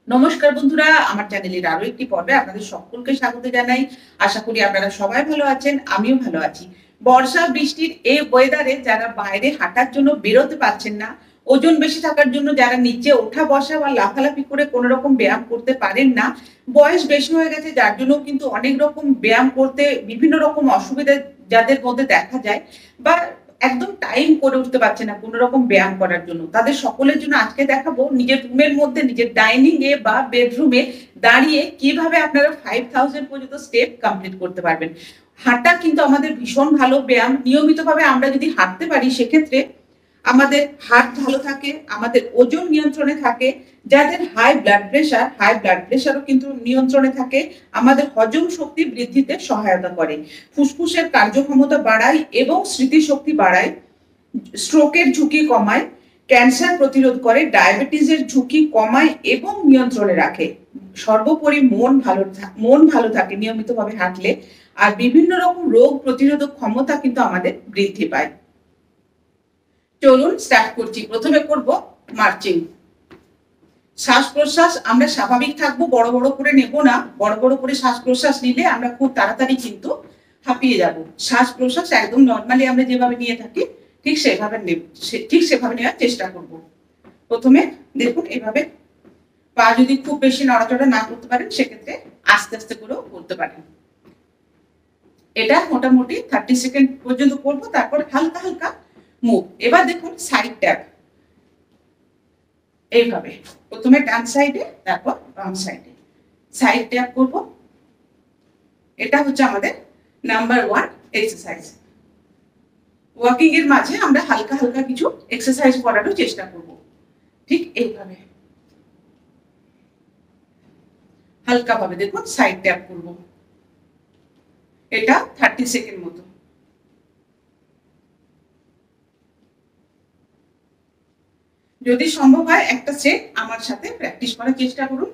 নমস্কার বন্ধুরা, আমার চ্যানেলের আরো একটি পর্বে আপনাদের সকলকে স্বাগত জানাই। আশা করি আপনারা সবাই ভালো আছেন, আমিও ভালো আছি। বর্ষা বৃষ্টির এই ওয়েদারে যারা বাইরে হাঁটার জন্য বেরোতে পারছেন না, ওজন বেশি থাকার জন্য যারা নিচে ওঠা বসা বা লাফালাফি করে কোনো রকম ব্যায়াম করতে পারেন না, বয়স বেশি হয়ে গেছে যার জন্য কিন্তু অনেক রকম ব্যায়াম করতে বিভিন্ন রকম অসুবিধা যাদের মধ্যে দেখা যায়, বা একদম টাইম করে উঠতে পারছে না কোনো রকম ব্যায়াম করার জন্য, তাদের সকলের জন্য আজকে দেখাবো নিজের রুমের মধ্যে নিজের ডাইনিং এ বা বেডরুমে দাঁড়িয়ে কিভাবে আপনারা 5000 পর্যন্ত স্টেপ কমপ্লিট করতে পারবেন। হাঁটা কিন্তু আমাদের ভীষণ ভালো ব্যায়াম। নিয়মিতভাবে আমরা যদি হাঁটতে পারি সেক্ষেত্রে আমাদের হার্ট ভালো থাকে, আমাদের ওজন নিয়ন্ত্রণে থাকে, যাদের হাই ব্লাড প্রেশারও কিন্তু নিয়ন্ত্রণে থাকে, আমাদের হজম শক্তি বৃদ্ধিতে সহায়তা করে, ফুসফুসের কার্যক্ষমতা বাড়ায় এবং স্মৃতিশক্তি বাড়ায়, স্ট্রোকের ঝুঁকি কমায়, ক্যান্সার প্রতিরোধ করে, ডায়াবেটিসের ঝুঁকি কমায় এবং নিয়ন্ত্রণে রাখে। সর্বোপরি মন ভালো থাকে নিয়মিতভাবে হাঁটলে। আর বিভিন্ন রকম রোগ প্রতিরোধক ক্ষমতা কিন্তু আমাদের বৃদ্ধি পায়। চলুন স্টার্ট করছি। প্রথমে করব মার্চিং। শ্বাস প্রশ্বাস আমরা স্বাভাবিক থাকবো, বড় বড় করে নেব না। বড় বড় করে শ্বাস প্রশ্বাস নিলে আমরা খুব তাড়াতাড়ি কিন্তু হাঁপিয়ে যাব। শ্বাস প্রশ্বাস একদম নর্মালি আমরা যেভাবে নিয়ে থাকি ঠিক সেভাবে নেওয়ার চেষ্টা করব। প্রথমে দেখুন এভাবে, পা যদি খুব বেশি নড়াচড়া না করতে পারেন সেক্ষেত্রে আস্তে আস্তে করেও করতে পারেন। এটা মোটামুটি 30 সেকেন্ড পর্যন্ত করবো, তারপর হালকা হালকা মুভ। এবার দেখুন সাইড ট্যাপ। এইভাবে প্রথমে ডান সাইডে, তারপর বাম সাইডে সাইড ট্যাপ করব। এটা হচ্ছে আমাদের নাম্বার 1 এক্সারসাইজ। ওয়াকিং এর মাঝে আমরা হালকা হালকা কিছু এক্সারসাইজ করারও চেষ্টা করব। ঠিক এইভাবে হালকা ভাবে দেখুন সাইড ট্যাপ করব। এটা 30 সেকেন্ড মতো। যদি সম্ভব হয় একটা সেট আমার সাথে প্র্যাকটিস করার চেষ্টা করুন।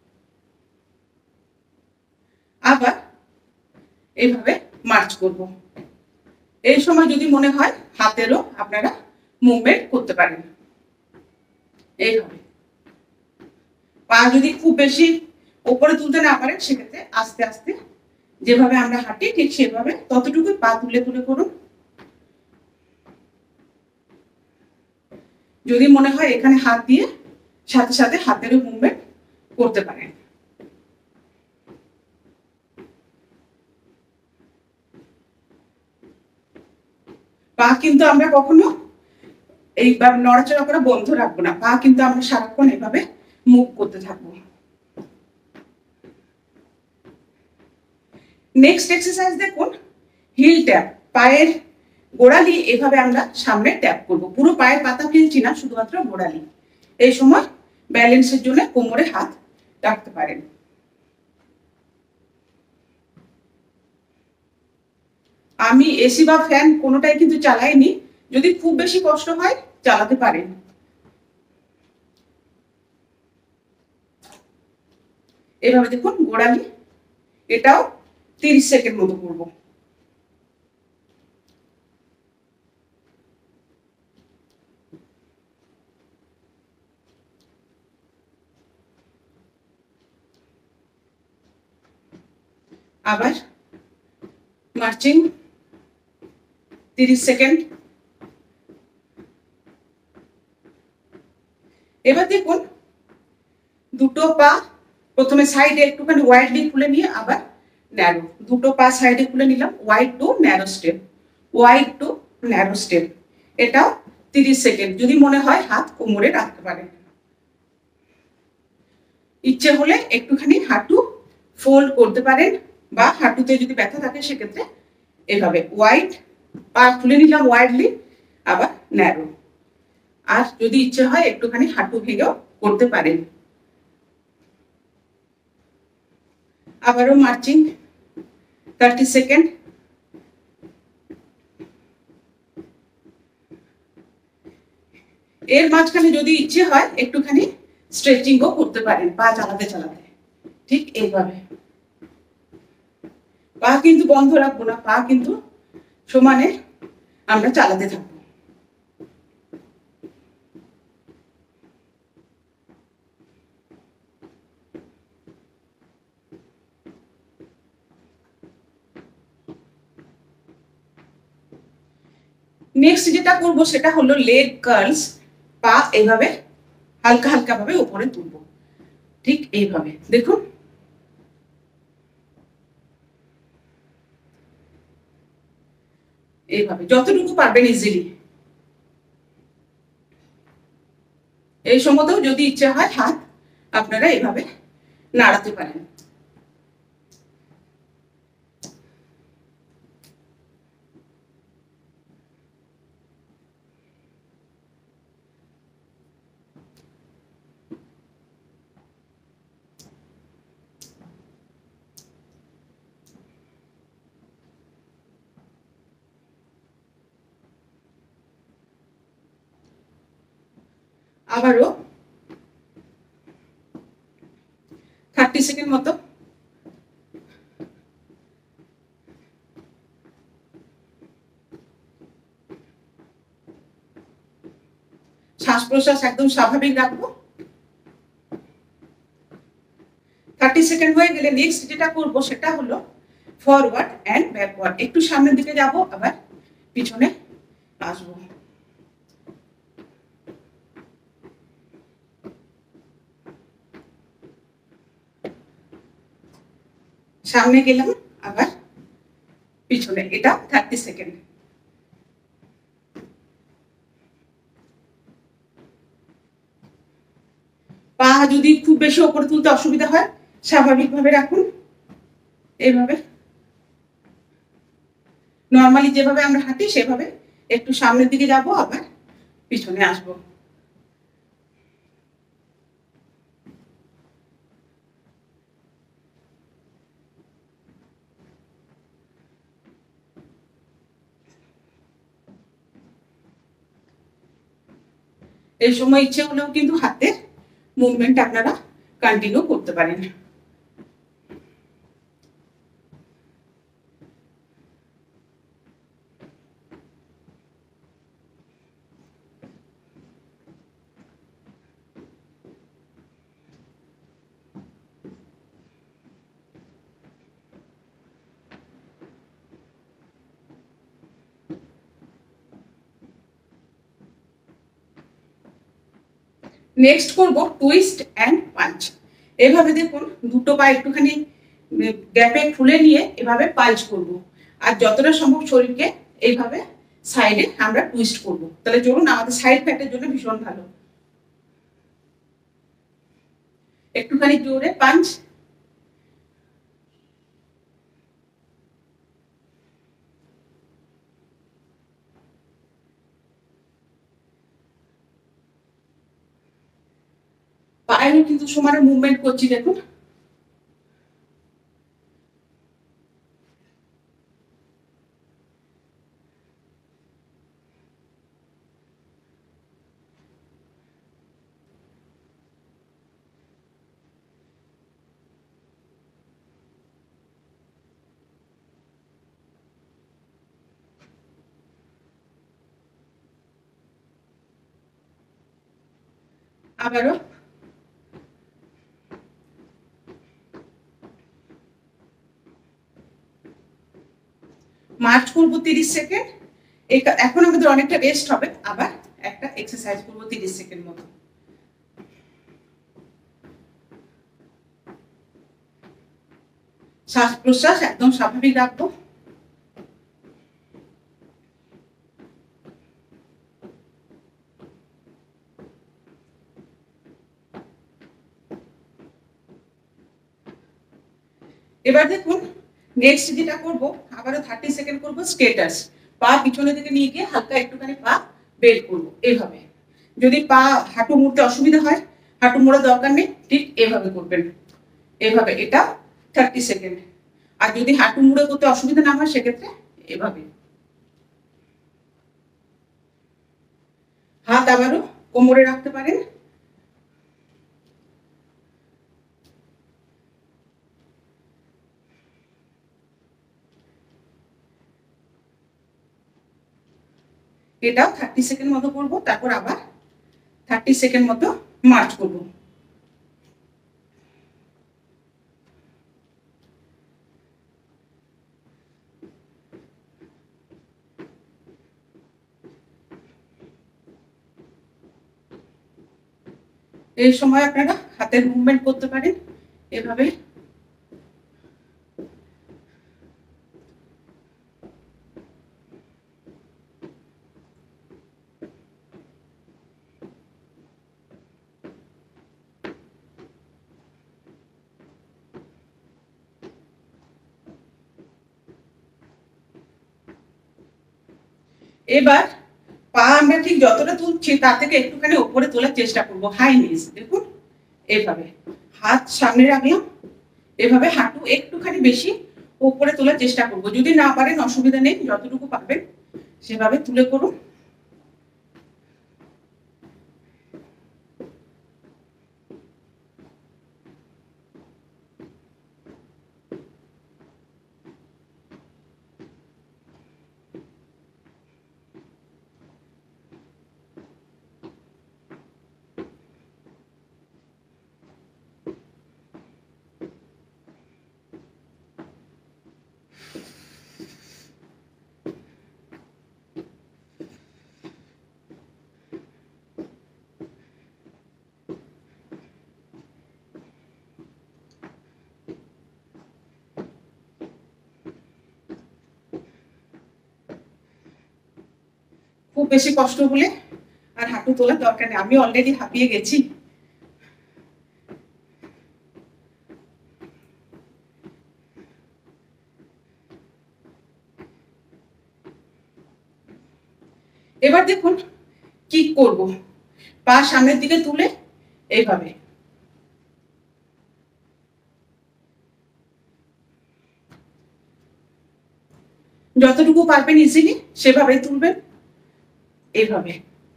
আবার এইভাবে মার্চ করব। এই সময় যদি মনে হয় হাতেরও আপনারা মুভমেন্ট করতে পারেন। এইভাবে পা যদি খুব বেশি উপরে তুলতে না পারেন সেক্ষেত্রে আস্তে আস্তে যেভাবে আমরা হাঁটি ঠিক সেভাবে ততটুকু পা তুলে তুলে করুন। যদি মনে হয় এখানে হাত দিয়ে সাথে সাথে হাতেরও মুভমেন্ট করতে পারেন। পা কিন্তু আমরা কখনো এইভাবে নড়াচড়া করে বন্ধ রাখবো না, পা কিন্তু আমরা সারাক্ষণ এভাবে মুভ করতে থাকবো। নেক্সট এক্সারসাইজ দেখুন হিল ট্যাপ। পায়ের গোড়ালি এভাবে আমরা সামনে ট্যাপ করব। পুরো পায়ের পাতা ফেলছি না, শুধুমাত্র গোড়ালি। এই সময় ব্যালেন্সের জন্য কোমরে হাত রাখতে পারেন। আমি এসি বা ফ্যান কোনোটাই কিন্তু চালাইনি, যদি খুব বেশি কষ্ট হয় চালাতে পারেন। এভাবে দেখুন গোড়ালি, এটাও 30 সেকেন্ড মতো করব। আবার মার্চিং 30 সেকেন্ড। এবার দেখুন দুটো পা প্রথমে সাইডে একটুখানি ওয়াইডলি খুলে নিয়ে আবার ন্যারো, দুটো পা সাইডে খুলে নিলাম, wide to narrow step, wide to narrow step. এটাও 30 সেকেন্ড। যদি মনে হয় হাত কোমরে রাখতে পারেন। ইচ্ছে হলে একটুখানি হাঁটু ফোল্ড করতে পারেন, বা হাঁটুতে যদি ব্যথা থাকে সেক্ষেত্রে এভাবে ওয়াইড পা খুলে নিলাম ওয়াইডলি, আবার ন্যারো। আর যদি ইচ্ছে হয় একটুখানি হাঁটু ভেঙেও করতে পারেন। আবারও মার্চিং 30 সেকেন্ড। এর মাঝখানে যদি ইচ্ছে হয় একটুখানি স্ট্রেচিংও করতে পারেন পা চালাতে চালাতে। ঠিক এইভাবে পা কিন্তু বন্ধ রাখবো না, পা কিন্তু সমানে আমরা চালাতে থাকবো। নেক্সট যেটা করব সেটা হলো লেগ কার্লস। পা এইভাবে হালকা হালকা ভাবে উপরে তুলবো, ঠিক এইভাবে দেখুন। এইভাবে যতটুকু পারবেন ইজিলি। এই সময়তেও যদি ইচ্ছে হয় হাত আপনারা এইভাবে নাড়াতে পারেন। আবারও 30 সেকেন্ড মতো শ্বাস প্রশ্বাস একদম স্বাভাবিক রাখবো। 30 সেকেন্ড হয়ে গেলে নেক্সট যেটা করব সেটা হলো ফরওয়ার্ড অ্যান্ড ব্যাকওয়ার্ড। একটু সামনের দিকে যাব, আবার পিছনে আসবো। সামনে গেলাম, আবার পিছনে, এটা 30 সেকেন্ড। পা যদি খুব বেশি ওপরে তুলতে অসুবিধা হয় স্বাভাবিকভাবে রাখুন, এইভাবে নর্মালি যেভাবে আমরা হাঁটি সেভাবে একটু সামনের দিকে যাব, আবার পিছনে আসব। এই সময় ইচ্ছে হলেও কিন্তু হাতের মুভমেন্ট আপনারা কন্টিনিউ করতে পারেন। নেক্সট করব টুইস্ট অ্যান্ড পাঞ্চ। এভাবে দেখুন দুটো পা একটুখানি গ্যাপে খুলে নিয়ে এভাবে পাঞ্চ করব, আর যতটা সম্ভব শরীরকে এইভাবে সাইডে আমরা টুইস্ট করব। তাহলে চলুন, আমাদের সাইড ফ্যাটের জন্য ভীষণ ভালো। একটুখানি জোরে পাঞ্চ, পায়েরও কিন্তু সমানে মুভমেন্ট করছি দেখুন। আবারও মার্চ করব 30 সেকেন্ড। এখন আমাদের অনেকটা রেস্ট হবে, আবার একটা এক্সারসাইজ করব 30 সেকেন্ড মতো। শ্বাস প্রশ্বাস একদম স্বাভাবিক রাখবো। এবার দেখুন নেক্সট যেটা করব, আবারও 30 সেকেন্ড করব স্কেটার্স। পা পিছনের দিকে নিয়ে গিয়ে হালকা একটুখানি পা বের করব এইভাবে। যদি পা হাঁটু মুড়তে অসুবিধা হয়, হাঁটু মোড়ার দরকার নেই, ঠিক এভাবে করবেন, এভাবে। এটা 30 সেকেন্ড। আর যদি হাঁটু মুড়ে করতে অসুবিধা না হয় সেক্ষেত্রে এভাবে। হাত আবারও কোমরে রাখতে পারেন। এটাও 30 সেকেন্ড মতো করব, তারপর আবার 30 সেকেন্ড মতো মার্চ করব। এই সময় আপনারা হাতের মুভমেন্ট করতে পারেন এভাবে। এবার পা আমরা ঠিক যতটা তুলছি তার থেকে একটুখানি উপরে তোলার চেষ্টা করব, হাই নিজ। দেখুন এভাবে হাত সামনে রাখলাম, এভাবে হাঁটু একটুখানি বেশি উপরে তোলার চেষ্টা করব। যদি না পারেন অসুবিধা নেই, যতটুকু পারবেন সেভাবে তুলে করুন। খুব বেশি কষ্ট হলে আর হাঁটু তোলার দরকার নেই, আমি অলরেডি হাঁপিয়ে গেছি। এবার দেখুন কি করব, পা সামনের দিকে তুলে এইভাবে যতটুকু পারবেন ইজিলি সেভাবে তুলবেন এইভাবে।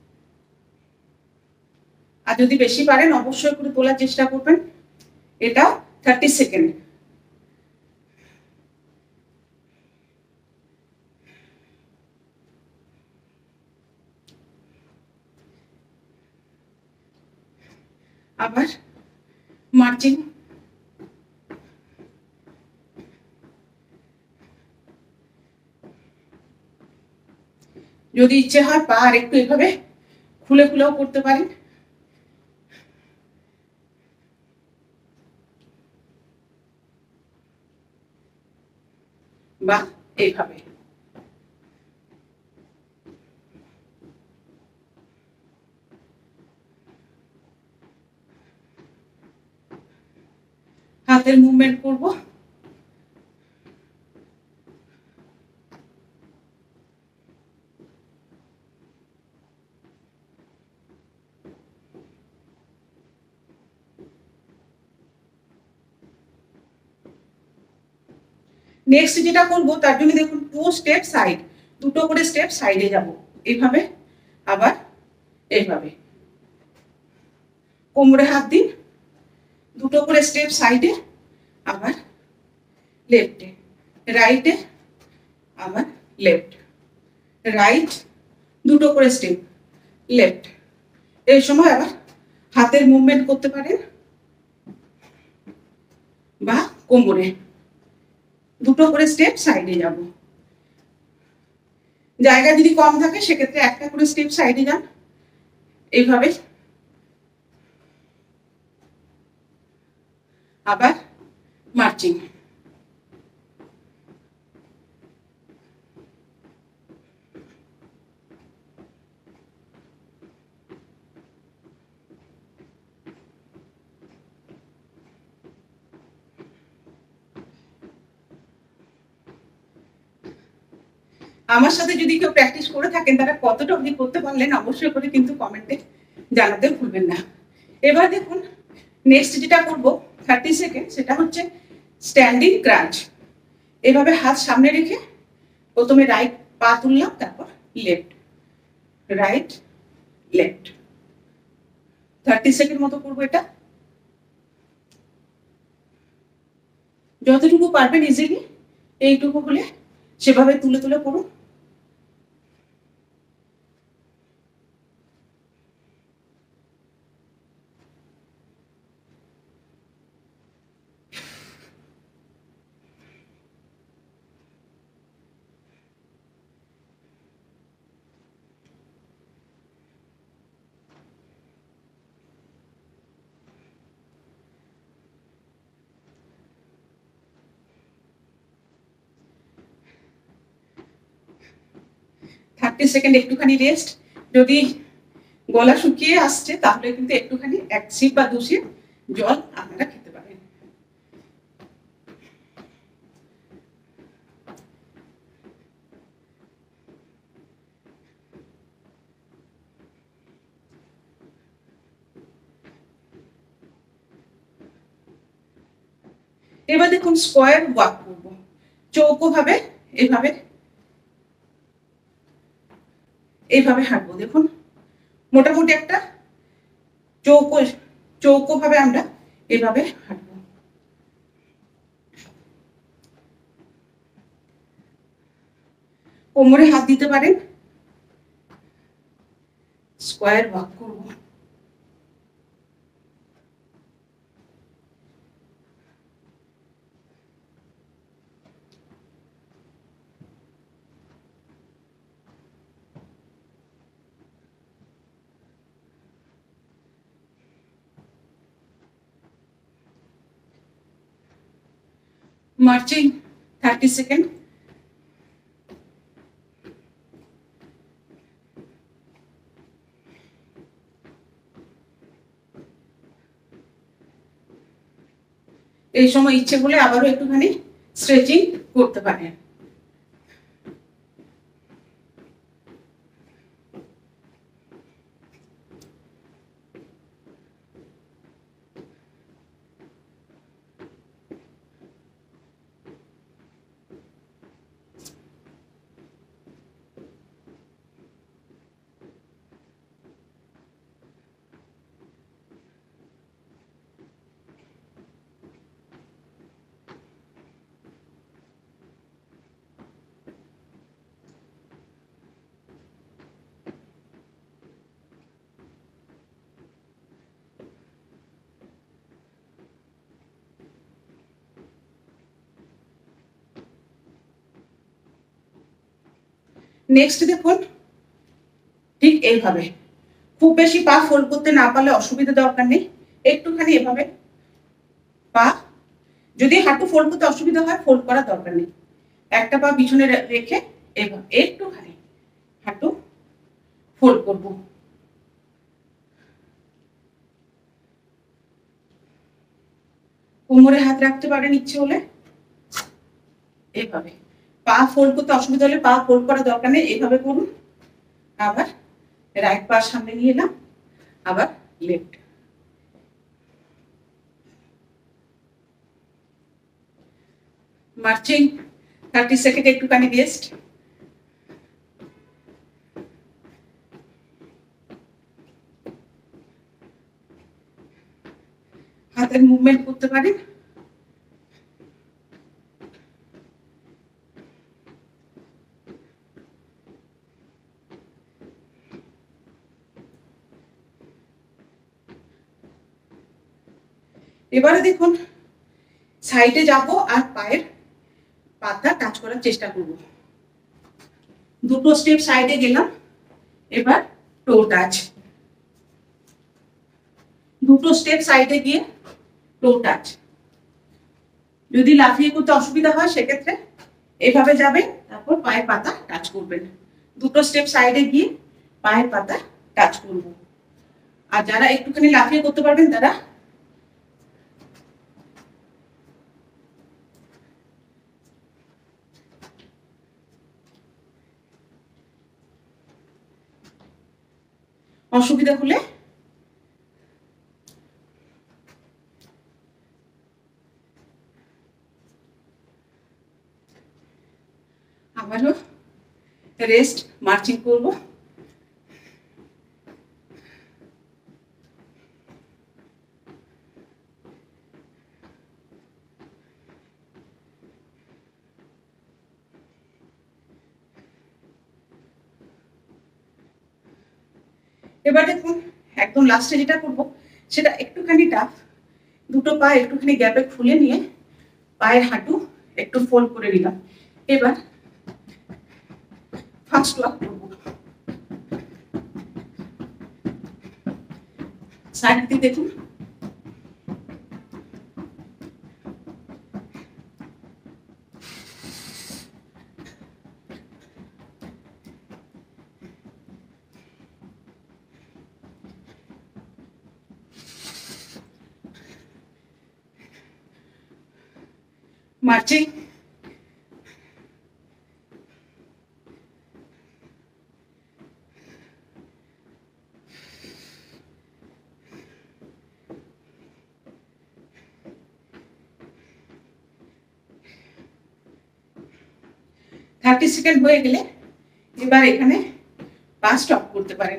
আর যদি বেশি পারেন অবশ্যই করে তোলার চেষ্টা করবেন। এটা 30 সেকেন্ড। আবার মার্চিং। যদি ইচ্ছে হয় পা আর একটু এভাবে খুলে খুলেও করতে পারেন। বা এইভাবে হাতের মুভমেন্ট করব। নেক্সট যেটা করব তার জন্য দেখুন 2 স্টেপ সাইড, দুটো করে স্টেপ সাইডে যাব এইভাবে। আবার এইভাবে কোমরে হাত দিন, দুটো করে স্টেপ সাইডে, আবার লেফটে, রাইটে, আবার লেফট, রাইট, দুটো করে স্টেপ, লেফট। এই সময় আবার হাতের মুভমেন্ট করতে পারেন বা কোমরে দুটো করে স্টেপ সাইডে যাব। জায়গা যদি কম থাকে সেক্ষেত্রে একটা করে স্টেপ সাইডে যান এইভাবে। আবার মার্চিং। আমার সাথে যদি কেউ প্র্যাকটিস করে থাকেন তারা কতটা অবধি করতে পারলেন অবশ্যই করে কিন্তু কমেন্টে জানাতে ভুলবেন না। এবার দেখুন নেক্সট যেটা করব 30 সেকেন্ড, সেটা হচ্ছে স্ট্যান্ডিং ক্রাঞ্চ। এভাবে হাত সামনে রেখে প্রথমে রাইট পা তুললাম, তারপর লেফট, রাইট, লেফট। 30 সেকেন্ড মতো করবো এটা। যতটুকু পারবেন ইজিলি এইটুকু হলে সেভাবে তুলে তুলে করুন। 30 সেকেন্ড একটুখানি রেস্ট। যদি গলা শুকিয়ে আসছে তাহলে কিন্তু একটুখানি 1 সিপ বা 2 সিপ জল আপনারা খেতে পারেন। এবার দেখুন স্কোয়ার ওয়াক করব, চৌকো ভাবে এইভাবে এইভাবে হাঁটবো। দেখুন মোটামুটি একটা চৌকো চৌকো ভাবে আমরা এভাবে হাঁটবো। কোমরে হাত দিতে পারেন, স্কোয়ার ওয়াক করব। Marching 30 second. এই সময় ইচ্ছে করলে আবারও একটুখানি স্ট্রেচিং করতে পারেন। নেক্সট দেখুন ঠিক এইভাবে, খুব বেশি পা ফোল্ড করতে না পারলে অসুবিধা দরকার নেই, একটুখানি এভাবে পা, যদি হাঁটু ফোল্ড করতে অসুবিধা হয় ফোল্ড করার দরকার নেই, একটা পা পিছনে রেখে এভাবে একটুখানি হাঁটু ফোল্ড করব। কোমরে হাত রাখতে পারেন ইচ্ছে হলে। এইভাবে পা ফোল্ড করতে অসুবিধা হলে পা ফোল্ড করার দরকার নেই, এইভাবে করুন। আবার রাইট পা সামনে নিয়ে এলাম, আবার লেফট। মার্চিং 30 সেকেন্ড একটুখানি রেস্ট। হাতের মুভমেন্ট করতে পারেন। এবারে দেখুন সাইডে যাব আর পায়ের পাতা টাচ করার চেষ্টা করব। দুটো স্টেপ সাইডে গেলাম, এবার টো টাচ। দুটো স্টেপ সাইডে গিয়ে টো টাচ। যদি লাফিয়ে করতে অসুবিধা হয় সেক্ষেত্রে এভাবে যাবেন, তারপর পায়ের পাতা টাচ করবেন। দুটো স্টেপ সাইডে গিয়ে পায়ের পাতা টাচ করব। আর যারা একটুখানি লাফিয়ে করতে পারবেন তারা অসুবিধা হলে আবারও রেস্ট, মার্চিং করব। এবার দেখুন একদম লাস্টে যেটা করব সেটা একটুখানি টাফ। দুটো পা একটুখানি গ্যাপে খুলে নিয়ে পায়ের হাঁটু একটু ফোল্ড করে নিলাম। এবার ফার্স্ট ওয়াক করব। সাইড দিয়ে দেখুন মার্চিং। থার্টি সেকেন্ড হয়ে গেলে এবার এখানে পা স্টপ করতে পারেন।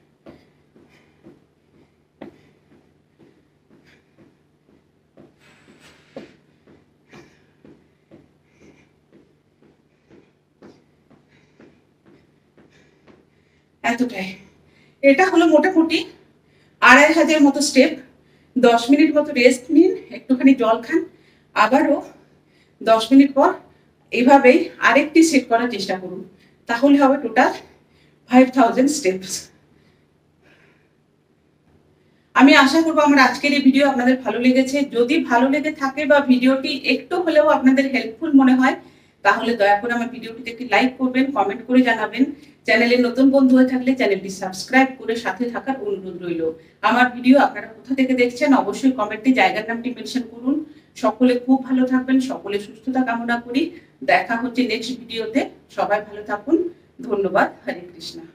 এতটাই। এটা হলো মোটামুটি 2500 মতো স্টেপ। 10 মিনিট মতো রেস্ট নিন, একটুখানি জল খান, আবারও 10 মিনিট পর এইভাবেই আরেকটি সেট করার চেষ্টা করুন। তাহলে হবে টোটাল 5000 স্টেপস। আমি আশা করবো আমার আজকের এই ভিডিও আপনাদের ভালো লেগেছে। যদি ভালো লেগে থাকে বা ভিডিওটি একটু হলেও আপনাদের হেল্পফুল মনে হয়, তাহলে দয়া করে আমার ভিডিওটিতে একটি লাইক করবেন, কমেন্ট করে জানাবেন। চ্যানেলে নতুন বন্ধু হয়ে থাকলে চ্যানেলটি সাবস্ক্রাইব করে সাথে থাকার অনুরোধ রইল। আমার ভিডিও আপনারা কোথা থেকে দেখছেন অবশ্যই কমেন্টে জায়গার নামটি মেনশন করুন। সকলে খুব ভালো থাকবেন, সকলে সুস্থতা কামনা করি। দেখা হচ্ছে নেক্সট ভিডিওতে। সবাই ভালো থাকুন। ধন্যবাদ। হরে কৃষ্ণ।